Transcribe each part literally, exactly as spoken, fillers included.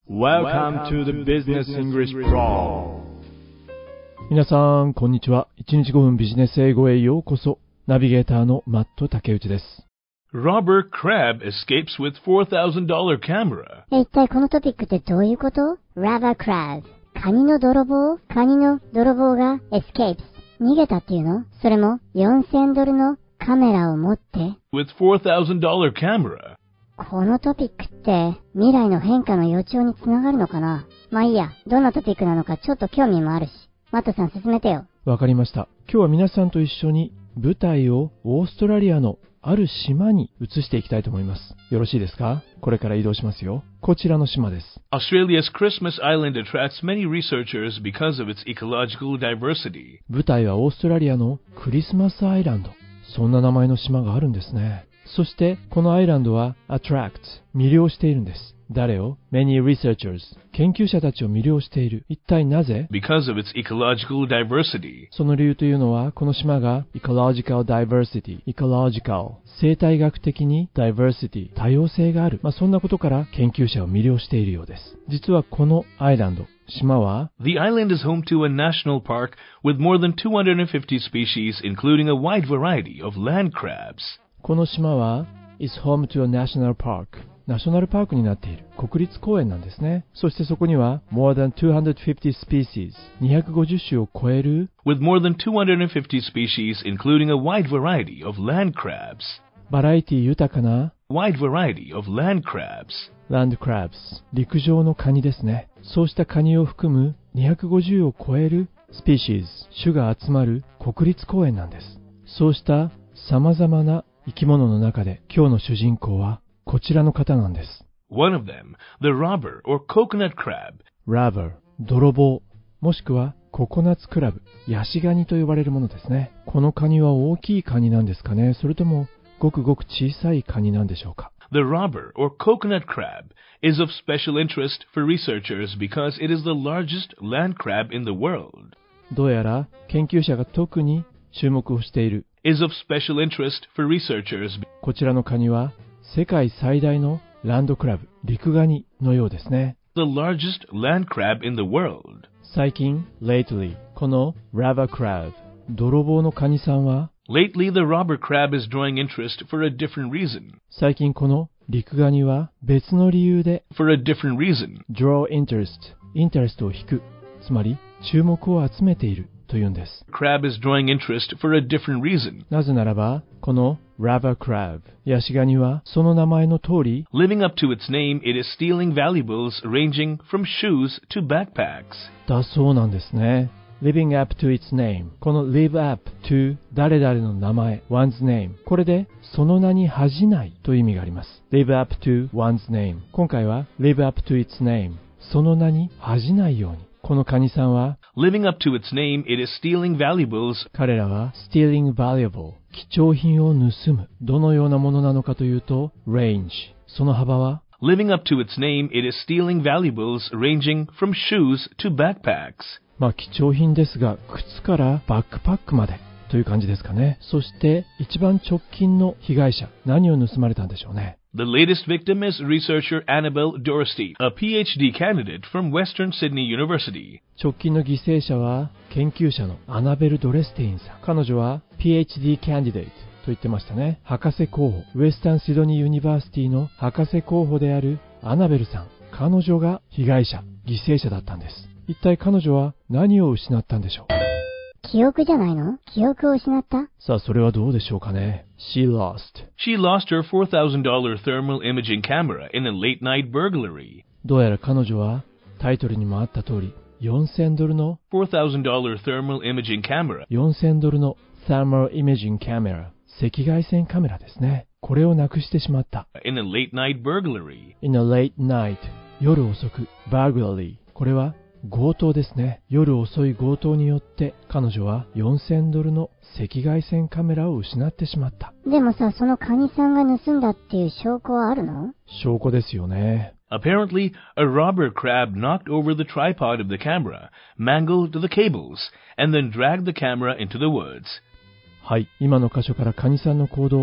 Welcome to the Business English Pro。 皆さん、こんにちは。いちにちごふんビジネス英語へようこそ。ナビゲーターのマット竹内です。 Robber Crab escapes with four thousand dollars camera。 一体このトピックってどういうこと？ Robber Crab。カニの泥棒カニの泥棒が escapes。逃げたっていうの？それもよんせんドルのカメラを持って。 with four thousand dollars camera。 このトピックって未来の変化の予兆につながるのかな？まあいいや、どんなトピックなのかちょっと興味もあるし、マットさん進めてよ。 わかりました。今日は皆さんと一緒に舞台をオーストラリアのある島に移していきたいと思います。よろしいですか？これから移動しますよ。こちらの島です。 Australia's Christmas Island attracts many researchers because of its ecological diversity。 舞台はオーストラリアのクリスマスアイランド。そんな名前の島があるんですね。そしてこのアイランドは attract 魅了しているんです。誰を？ Many researchers 研究者たちを魅了している。一体なぜ？ Because of its ecological diversity。 その理由というのは、この島が ecological diversity ecological 生態学的に diversity 多様性がある、まあ、そんなことから研究者を魅了しているようです。実はこのアイランド島は The island is home to a national park with more than two hundred fifty species, including a wide variety of land crabs。 この島は is home to a national park ナショナルパークになっている国立公園なんですね。そしてそこには more than two hundred fifty species にひゃくごじゅっ種を超える with more than two hundred fifty species, including a wide variety of land crabs。 バラエティ豊かな wide variety of land crabs。 land crabs 陸上のカニですね。そうしたカニを含むにひゃくごじゅうを超える species 種が集まる国立公園なんです。そうした様々な生き物の中で今日の主人公はこちらの方なんです。 One of them, the robber or coconut crab。 robber 泥棒もしくはココナッツクラブヤシガニと呼ばれるものですね。このカニは大きいカニなんですかね、それともごくごく小さいカニなんでしょうか。 The robber or coconut crab is of special interest for researchers because it is the largest land crab in the world。 どうやら研究者が特に注目をしている is of special interest for researchers。 こちらのカニは世界最大のランドクラブ陸ガニのようですね。 The largest land crab in the world。 最近 lately この robber crab 泥棒のカニさんは Lately the robber crab is drawing interest for a different reason。 最近この陸ガニは別の理由で for a different reason。 draw interest インタレストを引く、つまり注目を集めているというんです。 Crab is drawing interest for a different reason。 なぜならばこの robber crab ヤシガニはその名前の通り Living up to its name, it is stealing valuables ranging from shoes to backpacks。 だそうなんですね。 Living up to its name この live up to 誰々の名前 one's name これでその名に恥じないという意味があります。 Live up to one's name 今回は live up to its name その名に恥じないように。このカニさんは Living up to its name, it is stealing valuables。 彼らは stealing valuable 貴重品を盗む。どのようなものなのかというと range その幅は Living up to its name, it is stealing valuables ranging from shoes to backpacks。 まあ貴重品ですが靴からバックパックまでという感じですかね。そして一番直近の被害者、何を盗まれたんでしょうね。 The latest victim is researcher Annabelle Dorsey, a P H D candidate from Western Sydney University。 直近の犠牲者は研究者のアナベル・ドレステインさん。彼女は ピーエイチディー candidate と言ってましたね。博士候補、ウェスタンシドニーユニバーシティの博士候補であるアナベルさん。彼女が被害者、犠牲者だったんです。一体彼女は何を失ったんでしょう。 記憶じゃないの？記憶を失った？ さあそれはどうでしょうかね。 She lost She lost her four thousand dollars thermal imaging camera in a late night burglary。 どうやら彼女はタイトルにもあった通りよんせんドルの four thousand dollars thermal imaging camera。 よんせんドルの thermal imaging camera 赤外線カメラですね。これをなくしてしまった。 in a late night burglary。 In a late night 夜遅く burglary これは強盗ですね。夜遅い強盗によって彼女はよんせんドルの赤外線カメラを失ってしまった。 でもさ、そのカニさんが盗んだっていう証拠はあるの？ 証拠ですよね。 Apparently, a robber crab knocked over the tripod of the camera, mangled the cables, and then dragged the camera into the woods。 はい、今の箇所からカニさんの行動、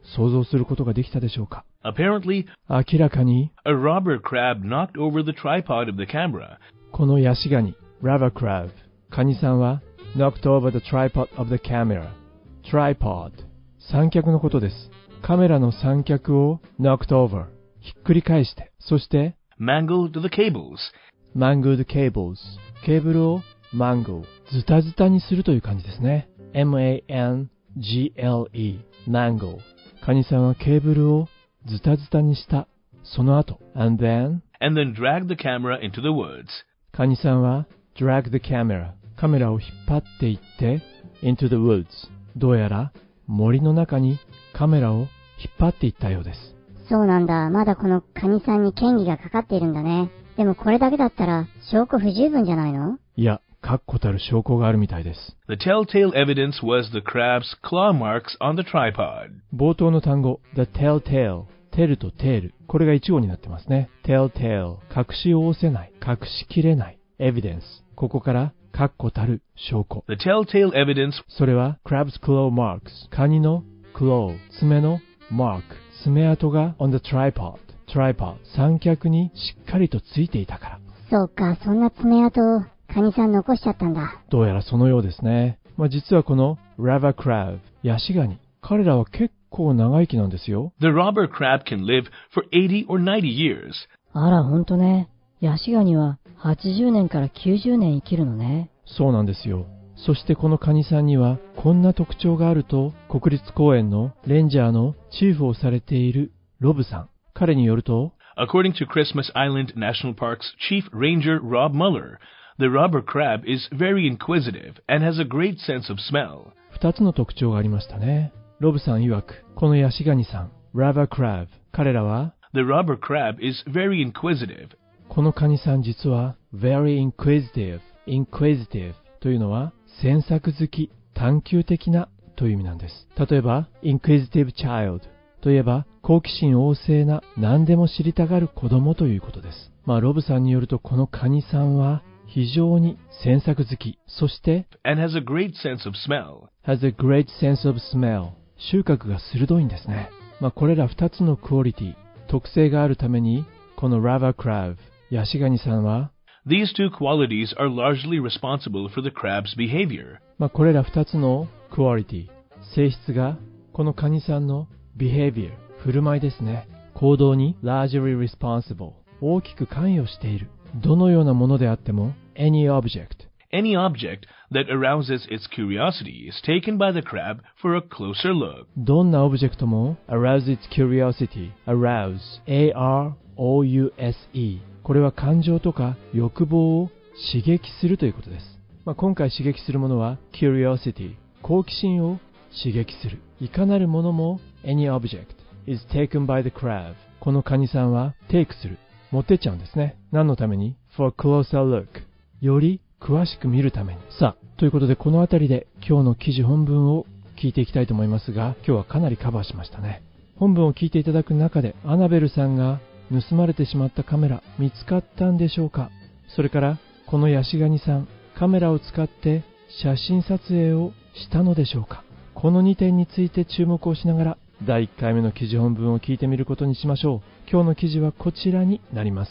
想像することができたでしょうか。 Apparently, 明らかに a robber crab knocked over the tripod of the camera. このヤシガニ Rubber Crab カニさんは knocked over the tripod of the camera tripod 三脚のことです。カメラの三脚を knocked over ひっくり返して、そして mangled the cables. mangled cables ケーブルを mangle ズタズタにするという感じですね。 エム エー エヌ ジー エル イー mangle カニさんはケーブルをズタズタにした。その後 and then and then dragged the camera into the woods. カニさんは drag the camera カメラを引っ張っていって into the woods どうやら森の中にカメラを引っ張っていったようです。 そうなんだ。まだこのカニさんに嫌疑がかかっているんだね。でもこれだけだったら証拠不十分じゃないの？ いや、確固たる証拠があるみたいです。 The telltale evidence was the crab's claw marks on the tripod. 冒頭の単語 the telltale テルとテール、これが一語になってますね。telltale 隠しおおせない、隠しきれない。evidence ここから確固たる証拠。 The telltale evidence それは crab's claw marks カニの claw 爪の mark 爪跡が on the tripod tripod 三脚にしっかりとついていたから。 そうか、そんな爪痕をカニさん残しちゃったんだ。 どうやらそのようですね。まあ、実はこの Rubber Crab ヤシガニ、彼らは結構長生きなんですよ。 The robber crab can live for eighty or ninety years. あら、ほんとね。ヤシガニははちじゅうねんからきゅうじゅうねん生きるのね。 そうなんですよ。そしてこのカニさんにはこんな特徴があると国立公園のレンジャーのチーフをされているロブさん、彼によると According to Christmas Island National Park's Chief Ranger Rob Mueller, the robber crab is very inquisitive and has a great sense of smell. 二つの特徴がありましたね。ロブさん曰く、このヤシガニさん Rubber Crab 彼らは The robber crab is very inquisitive. このカニさん実は very inquisitive inquisitive というのは詮索好き、探求的なという意味なんです。例えば inquisitive child といえば好奇心旺盛な何でも知りたがる子供ということです。まあロブさんによるとこのカニさんは非常に詮索好き、そして and has a great sense of smell. has a great sense of smell 収穫が鋭いんですね。まあこれら二つのクオリティ、特性があるためにこの Rubber Crab ヤシガニさんは These two qualities are largely responsible for the crab's behavior. まあこれら二つのクオリティ、性質がこのカニさんの behavior 振る舞いですね。行動に largely responsible 大きく関与している。どのようなものであっても any object Any object that arouses its curiosity is taken by the crab for a closer look. どんなオブジェクトも arouse its curiosity arouse A R O U S E これは感情とか欲望を刺激するということです。まあ、今回刺激するものは curiosity 好奇心を刺激する。いかなるものも any object is taken by the crab このカニさんは take する持ってっちゃうんですね。何のために for a closer look より詳しく見るために。さあ、ということでこのあたりで今日の記事本文を聞いていきたいと思いますが、今日はかなりカバーしましたね。本文を聞いていただく中でアナベルさんが盗まれてしまったカメラ見つかったんでしょうか。それからこのヤシガニさんカメラを使って写真撮影をしたのでしょうか。このにてんについて注目をしながらだいいっかいめの記事本文を聞いてみることにしましょう。今日の記事はこちらになります。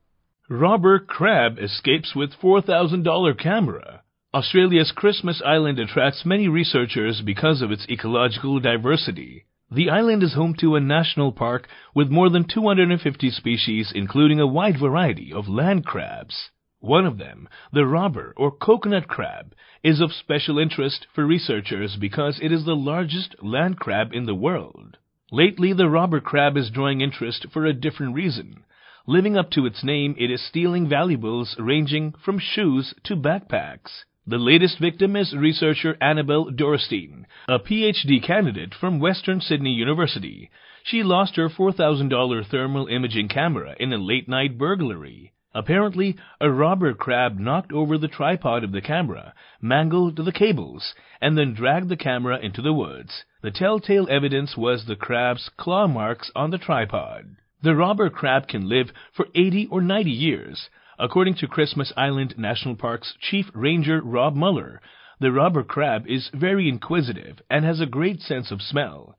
Robber crab escapes with four thousand dollars camera. Australia's Christmas Island attracts many researchers because of its ecological diversity. The island is home to a national park with more than two hundred fifty species, including a wide variety of land crabs. One of them, the robber or coconut crab, is of special interest for researchers because it is the largest land crab in the world. Lately, the robber crab is drawing interest for a different reason. Living up to its name, it is stealing valuables ranging from shoes to backpacks. The latest victim is researcher Annabelle Dorstein, a P H D candidate from Western Sydney University. She lost her four thousand dollars thermal imaging camera in a late-night burglary. Apparently, a robber crab knocked over the tripod of the camera, mangled the cables, and then dragged the camera into the woods. The telltale evidence was the crab's claw marks on the tripod. The robber crab can live for eighty or ninety years. According to Christmas Island National Park's Chief Ranger Rob Mueller, the robber crab is very inquisitive and has a great sense of smell.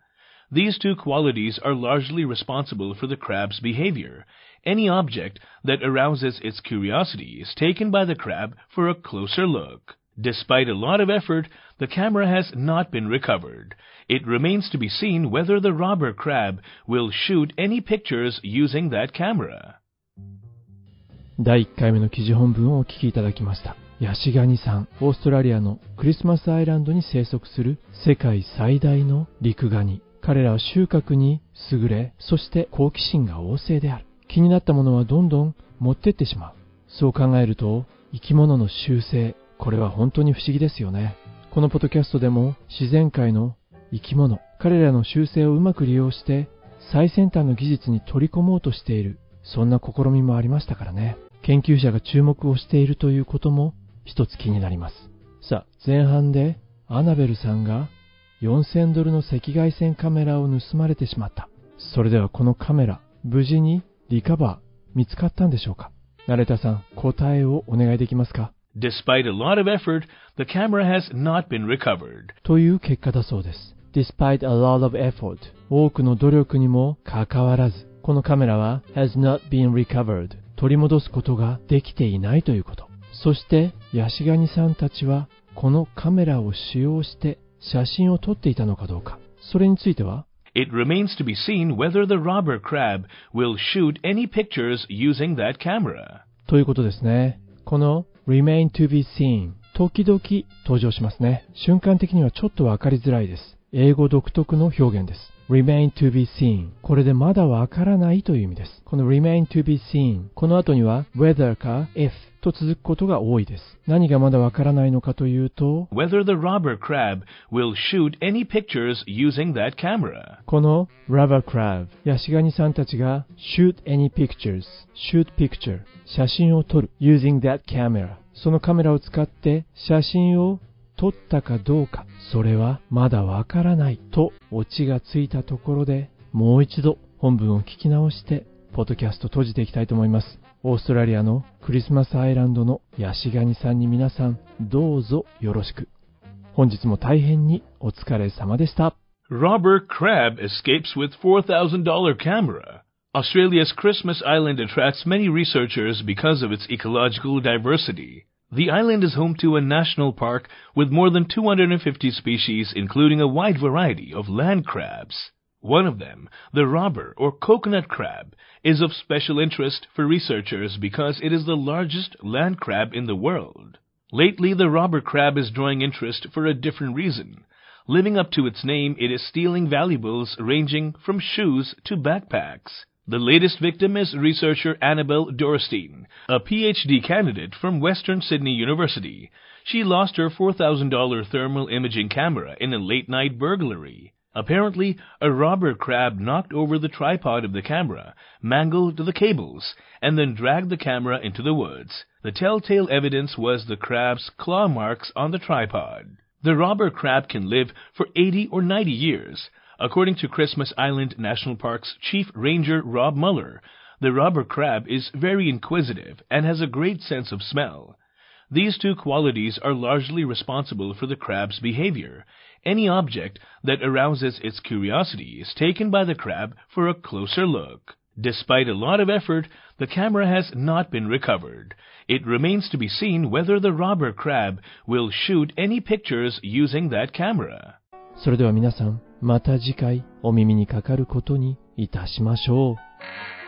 These two qualities are largely responsible for the crab's behavior. Any object that arouses its curiosity is taken by the crab for a closer look. Despite a lot of effort, the camera has not been recovered. It remains to be seen whether the robber crab will shoot any pictures using that camera. だいいっかいめの記事本文をお聞きいただきました。ヤシガニさん、オーストラリアのクリスマスアイランドに生息する世界最大の陸ガニ。彼らは収穫に優れ、そして好奇心が旺盛である。気になったものはどんどん持ってってしまう。そう考えると、生き物の習性、これは本当に不思議ですよね。このポッドキャストでも自然界の生き物、彼らの習性をうまく利用して最先端の技術に取り込もうとしている、そんな試みもありましたからね。研究者が注目をしているということも一つ気になります。さあ、前半でアナベルさんがよんせんドルの赤外線カメラを盗まれてしまった。それではこのカメラ、無事にリカバー、見つかったんでしょうか。ナレタさん、答えをお願いできますか。 Despite a lot of effort, the camera has not been recovered. という結果だそうです。Despite a lot of effort、多くの努力にもかかわらず、このカメラは has not been recovered、取り戻すことができていないということ。そして、ヤシガニさんたちは、このカメラを使用して写真を撮っていたのかどうか。それについては、 It remains to be seen whether the robber crab will shoot any pictures using that camera. ということですね。この remain to be seen、時々登場しますね。瞬間的にはちょっとわかりづらいです。英語独特の表現です。remain to be seen。これでまだわからないという意味です。この remain to be seen。この後には whether か if と続くことが多いです。何がまだわからないのかというと whether the robber crab will shoot any pictures using that camera. この robber crab、ヤシガニさんたちが shoot any pictures、shoot picture、写真を撮る using that camera。そのカメラを使って写真を撮ったかどうか、それはまだわからないとオチがついたところで、もう一度本文を聞き直してポッドキャスト閉じていきたいと思います。オーストラリアのクリスマスアイランドのヤシガニさんに皆さんどうぞよろしく。本日も大変にお疲れ様でした。 Robber crab escapes with four thousand dollars camera. Australia's Christmas Island attracts many researchers because of its ecological diversity. The island is home to a national park with more than two hundred fifty species, including a wide variety of land crabs. One of them, the robber or coconut crab, is of special interest for researchers because it is the largest land crab in the world. Lately, the robber crab is drawing interest for a different reason. Living up to its name, it is stealing valuables ranging from shoes to backpacks. The latest victim is researcher Annabelle Dorstein, a P H D candidate from Western Sydney University. She lost her four thousand dollars thermal imaging camera in a late-night burglary. Apparently, a robber crab knocked over the tripod of the camera, mangled the cables, and then dragged the camera into the woods. The telltale evidence was the crab's claw marks on the tripod. The robber crab can live for eighty or ninety years. According to Christmas Island National Park's Chief Ranger Rob Muller, the robber crab is very inquisitive and has a great sense of smell. These two qualities are largely responsible for the crab's behavior. Any object that arouses its curiosity is taken by the crab for a closer look. Despite a lot of effort, the camera has not been recovered. It remains to be seen whether the robber crab will shoot any pictures using that camera. それでは皆さん、また次回お耳にかかることにいたしましょう。